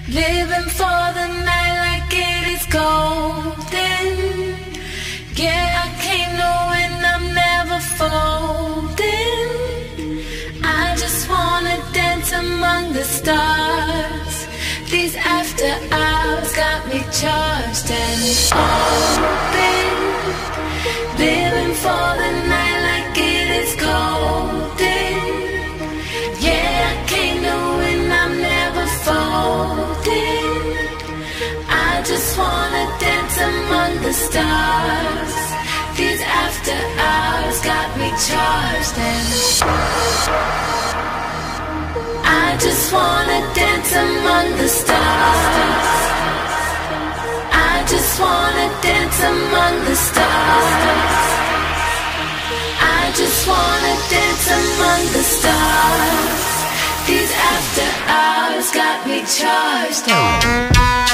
Living for the night like it is golden. Yeah, I came knowing I'm never folding. I just wanna dance among the stars. These after hours got me charged and open. Living for the night like it is golden. Yeah, I came knowing I'm never folding. I just wanna dance among the stars. These after hours got me charged and I just wanna dance among the stars. I just wanna dance among the stars. I just wanna dance among the stars. These after hours got me charged.